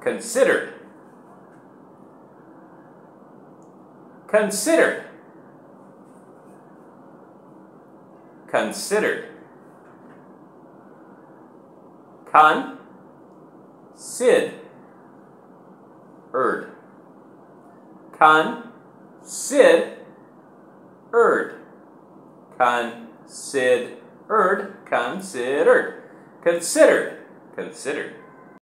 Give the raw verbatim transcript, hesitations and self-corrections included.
considered, considered, considered, con, sid, erd, con, sid, erd, con, sid, erd, considered, considered, considered.